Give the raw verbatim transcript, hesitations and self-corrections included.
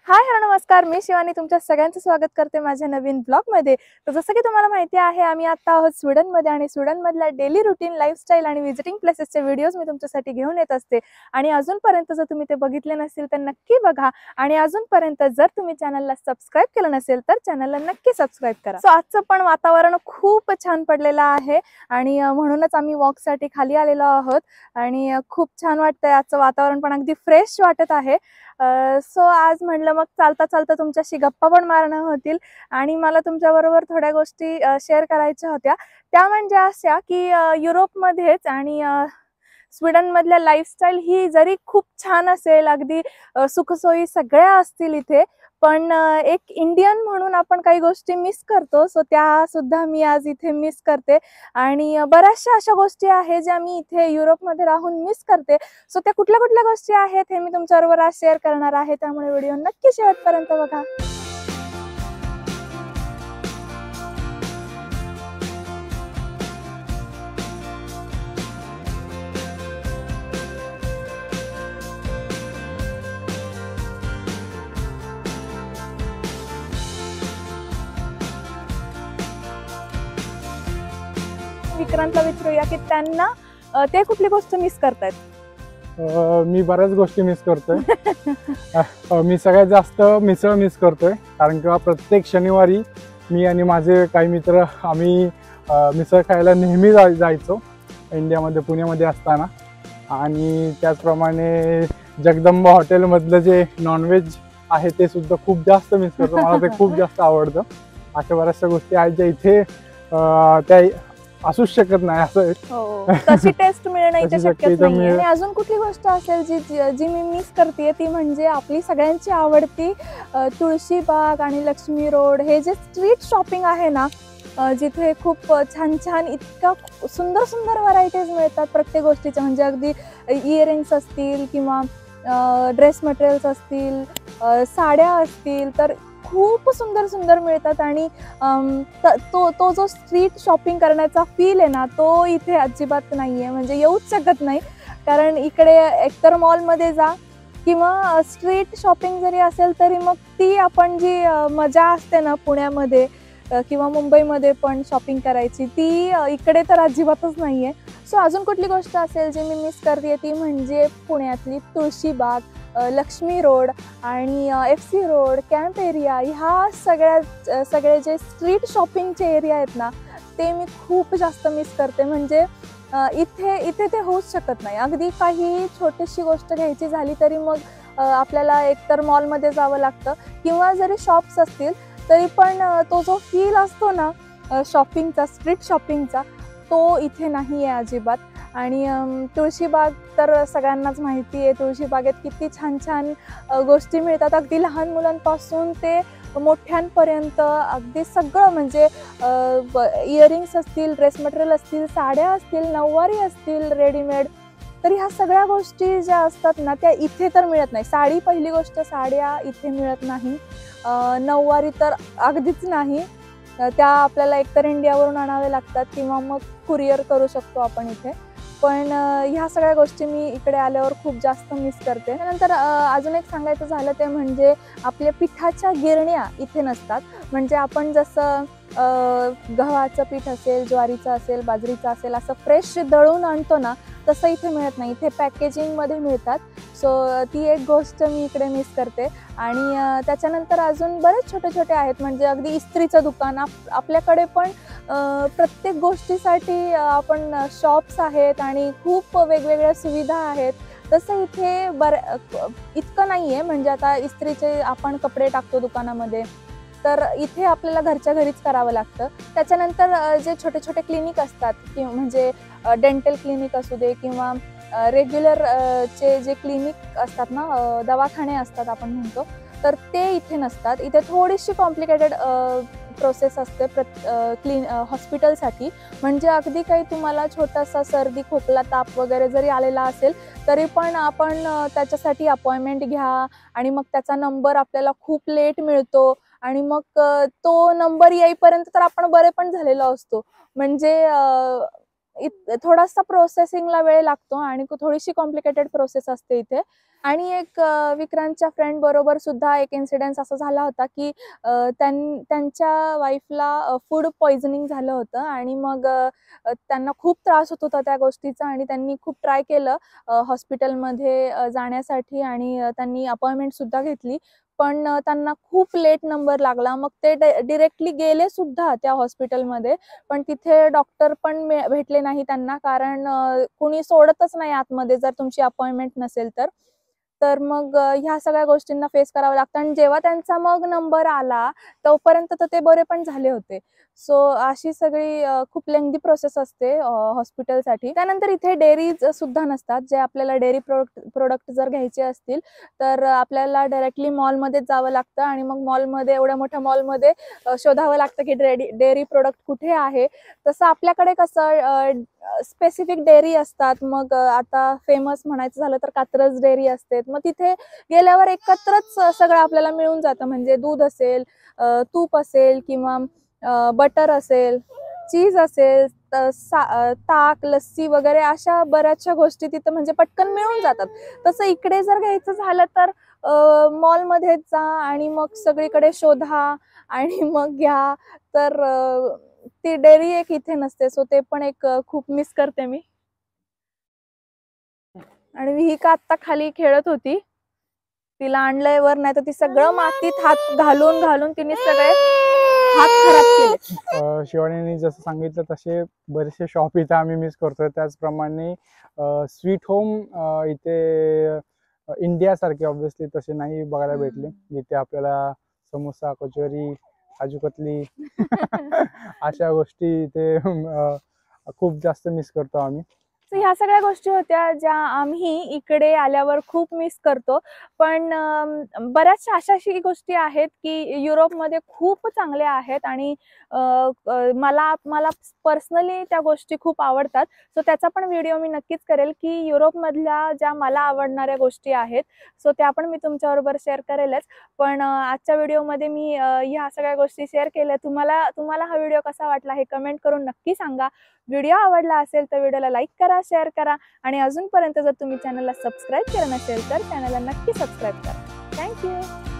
Hi hello नमस्कार, मी शिवानी तुमच्या सगळ्यांचं स्वागत करते माझ्या नवीन ब्लॉगमध्ये। तर जसं की तुम्हाला माहिती आहे, आम्ही आता आहोत स्वीडनमध्ये आणि स्वीडनमधल्या डेली रुटीन, लाईफस्टाईल आणि व्हिजिटिंग प्लेसेसचे व्हिडिओज मी तुमच्यासाठी घेऊन येत असते। आणि अजूनपर्यंत जर तुम्ही ते बघितले नसेल तर नक्की बघा, आणि अजूनपर्यंत जर तुम्ही चॅनलला सबस्क्राइब केलं नसेल तर चॅनलला नक्की सबस्क्राइब करा। सो आजचं पण वातावरण खूप छान पडलेलं आहे आणि म्हणूनच आम्ही वॉकसाठी खाली आलेलो आहोत आणि खूप छान वाटतंय। आजचं वातावरण पण अगदी फ्रेश वाटत आहे। सो आज म्हटलं मग चालता चालता तुमच्याशी गप्पा पण मारणं होतील आणि मला तुमच्याबरोबर थोड्या गोष्टी शेअर करायच्या होत्या। त्या म्हणजे अशा की युरोपमध्येच आणि स्वीडनमधल्या लाईफस्टाईल ही जरी खूप छान असेल, अगदी सुखसोयी सगळ्या असतील इथे, पण एक इंडियन म्हणून आपण काही गोष्टी मिस करतो। सो त्या सुद्धा मी आज इथे मिस करते आणि बऱ्याचशा अशा गोष्टी आहेत ज्या मी इथे युरोपमध्ये राहून मिस करते। सो त्या कुठल्या कुठल्या गोष्टी आहेत हे मी तुमच्याबरोबर आज शेअर करणार आहे, त्यामुळे व्हिडिओ नक्की शेवटपर्यंत बघा। विक्रांतला विचारूया की त्यांना ते कुठली गोष्ट मिस करतायत। मी बऱ्याच गोष्टी मिस करतोय। मी सगळ्यात जास्त मिसळ मिस करतोय, कारण की प्रत्येक शनिवारी मी आणि माझे काही मित्र आम्ही मिसळ खायला नेहमी जायचो इंडियामध्ये, पुण्यामध्ये असताना। आणि त्याचप्रमाणे जगदंबा हॉटेलमधलं जे नॉनव्हेज आहे ते सुद्धा खूप जास्त मिस करतो, मला ते खूप जास्त आवडतं। अशा बऱ्याचशा गोष्टी आहेत ज्या इथे त्या असूच शकत नाही, असं हो, तशी टेस्ट मिळणं इथे शक्यच नाही। आणि अजून कुठली गोष्ट असेल जी जी मी मिस करते ती म्हणजे आपली सगळ्यांची आवडती तुळशीबाग आणि लक्ष्मी रोड, हे जे स्ट्रीट शॉपिंग आहे ना, जिथे खूप छान छान इतका सुंदर सुंदर व्हरायटीज मिळतात प्रत्येक गोष्टीच्या। म्हणजे अगदी इयरिंग्स असतील किंवा ड्रेस मटेरियल्स असतील, साड्या असतील, तर खूप सुंदर सुंदर मिळतात। आणि तो तो जो स्ट्रीट शॉपिंग करण्याचा फील आहे ना, तो इथे अजिबात नाहीये, म्हणजे येऊच शकत नाही। कारण इकडे एकतर मॉलमध्ये जा किंवा स्ट्रीट शॉपिंग जरी असेल तरी मग ती आपण जी मजा असते ना पुण्यामध्ये किंवा मुंबईमध्ये पण शॉपिंग करायची, ती इकडे तर अजिबातच नाहीये। सो अजून कुठली गोष्ट असेल जी मी मिस करते ती म्हणजे पुण्यातली तुळशीबाग, लक्ष्मी रोड आणि F C road, camp area, ह्या सगळ्या सगळे जे स्ट्रीट शॉपिंगचे एरिया आहेत ना, ते मी खूप जास्त मिस करते। म्हणजे इथे इथे ते होऊच शकत नाही। अगदी काही छोटीशी गोष्ट घ्यायची झाली तरी मग आपल्याला एकतर मॉलमध्ये जावं लागतं किंवा जरी शॉप्स असतील तरी पण तो जो फील असतो ना शॉपिंगचा, स्ट्रीट शॉपिंगचा, तो इथे नाही आहे अजिबात। आणि तुळशीबाग तर सगळ्यांनाच माहिती आहे, तुळशीबागेत किती छान छान गोष्टी मिळतात, अगदी लहान मुलांपासून ते मोठ्यांपर्यंत अगदी सगळं। म्हणजे इयरिंग्स असतील, ड्रेस मटेरियल असतील, साड्या असतील, नऊवारी असतील रेडीमेड, तर ह्या सगळ्या गोष्टी ज्या असतात ना त्या इथे तर मिळत नाही। साडी पहिली गोष्ट, साड्या इथे मिळत नाही, नऊवारी तर अगदीच नाही, त्या आपल्याला एकतर इंडियावरून आणावे लागतात किंवा मग कुरिअर करू शकतो आपण इथे। पण ह्या सगळ्या गोष्टी मी इकडे आल्यावर खूप जास्त मिस करते। त्यानंतर अजून एक सांगायचं झालं ते म्हणजे आपल्या पिठाच्या गिरण्या इथे नसतात। म्हणजे आपण जसं गव्हाचं पीठ असेल, ज्वारीचं असेल, बाजरीचं असेल, असं फ्रेश दळून आणतो ना, तसं इथे मिळत नाही, इथे पॅकेजिंगमध्ये मिळतात। सो ती एक गोष्ट मी इकडे मिस करते। आणि त्याच्यानंतर अजून बरेच छोटे छोटे आहेत, म्हणजे अगदी इस्त्रीचं दुकान, आप आपल्याकडे पण प्रत्येक गोष्टीसाठी आपण शॉप्स आहेत आणि खूप वेगवेगळ्या सुविधा आहेत, तसं इथे बऱ्या इतकं नाही आहे। म्हणजे आता इस्त्रीचे आपण कपडे टाकतो दुकानामध्ये, तर इथे आपल्याला घरच्या घरीच करावं लागतं। त्याच्यानंतर जे छोटे छोटे क्लिनिक असतात किंवा म्हणजे डेंटल क्लिनिक असू दे किंवा रेग्युलर चे जे क्लिनिक असतात ना, दवाखाने असतात आपण म्हणतो, तर ते इथे नसतात। इथे थोडीशी कॉम्प्लिकेटेड प्रोसेस असते प्र क्लिन हॉस्पिटलसाठी। म्हणजे अगदी काही तुम्हाला छोटासा सर्दी, खोकला, ताप वगैरे जरी आलेला असेल तरी पण आपण त्याच्यासाठी अपॉइंटमेंट घ्या आणि मग त्याचा नंबर आपल्याला खूप लेट मिळतो आणि मग तो नंबर येईपर्यंत तर आपण बरे पण झालेलो असतो। म्हणजे इत- थोडासा प्रोसेसिंगला वेळ लागतो आणि थोडीशी कॉम्प्लिकेटेड प्रोसेस असते इथे. आणि एक अ, विक्रांतच्या फ्रेंड बरोबर सुद्धा एक इन्सिडेंट असा झाला होता की अ, त्यां त्यांच्या वाईफला फूड पॉइझनिंग झालं होतं आणि मग अ, त्यांना खूप त्रास होत होता त्या गोष्टीचा आणि त्यांनी खूप ट्राय केलं हॉस्पिटलमध्ये जाण्यासाठी आणि अ, त्यांनी अपॉइंटमेंट सुद्धा घेतली. पण अ, त्यांना खूप लेट नंबर लागला. मग ते डिरेक्टली गेले सुद्धा त्या हॉस्पिटलमध्ये, पण तिथे डॉक्टर पण मे- भेटले नाही त्यांना, कारण अ, कोणी सोडतच नाही आतमध्ये जर तुमची अपॉइंटमेंट नसेल तर. तर मग अ, ह्या सगळ्या गोष्टींना फेस करावं लागतं आणि जेव्हा त्यांचा मग नंबर आला तोपर्यंत तर ते बरे पण झाले होते. सो अशी सगळी अ, खूप लेंदी प्रोसेस असते हॉस्पिटलसाठी. त्यानंतर इथे डेअरीज सुद्धा नसतात. जे आपल्याला डेअरी प्रोडक्ट प्रोडक्ट जर घ्यायचे असतील तर आपल्याला डायरेक्टली मॉलमध्येच जावं लागतं आणि मग मॉलमध्ये, एवढ्या मोठ्या मॉलमध्ये अ, शोधावं लागतं की डेअरी डेअरी प्रोडक्ट कुठे आहे. तसं आपल्याकडे कसं स्पेसिफिक डेअरी असतात. मग अ, आता फेमस म्हणायचं झालं तर कात्रज डेअरी असते. मग तिथे गेल्यावर एकत्रच सगळं आपल्याला मिळून जातं. म्हणजे दूध असेल, अ, तूप असेल किंवा बटर असेल, चीज असेल, त- सा- अ, ताक, लस्सी वगैरे अशा बऱ्याचशा गोष्टी तिथं म्हणजे पटकन मिळून जातात. तसं इकडे जर घ्यायचं झालं तर मॉलमध्ये जा आणि मग सगळीकडे शोधा आणि मग घ्या. तर अ, ती डेअरी एक इथे नसते. सो ते पण एक अ, खूप मिस करते मी. आणि विहिका आत्ता खाली खेळत होती. तिला आणलंय वर, नाही तर ती सगळं मातीत हात घालून घालून तिने सगळे हात खराब केले. अ, शिवानीने जसं सांगितलं तसे बरेचसे शॉप इथे आम्ही मिस करतोय. त्याचप्रमाणे स्वीट होम इथे इंडियासारखे ऑब्व्हियसली तसे नाही बघायला भेटले. जिथे आपल्याला समोसा, कचोरी, काजू कतली अशा गोष्टी इथे अ, खूप जास्त मिस करतो आम्ही. So ह्या सगळ्या गोष्टी होत्या ज्या आम्ही इकडे आल्यावर खूप मिस करतो. पण अम, बऱ्याचशा अशाही गोष्टी आहेत की युरोपमध्ये खूप चांगल्या आहेत आणि अ, अ, मला मला पर्सनली त्या गोष्टी खूप आवडतात. सो त्याचा पण व्हिडिओ मी नक्कीच करेल की युरोपमधल्या ज्या मला आवडणाऱ्या गोष्टी आहेत, सो त्या पण मी तुमच्याबरोबर शेअर करेलच. पण अ, आजच्या व्हिडिओमध्ये मी अ, ह्या सगळ्या गोष्टी शेअर केल्या. तुम्हाला तुम्हाला हा व्हिडिओ कसा वाटला हे कमेंट करून नक्की सांगा. व्हिडिओ आवडला असेल तर व्हिडिओला लाईक करा, शेअर करा आणि अजूनपर्यंत जर तुम्ही चॅनलला सबस्क्राईब केलं नसेल तर चॅनलला नक्की सबस्क्राईब करा. थँक्यू.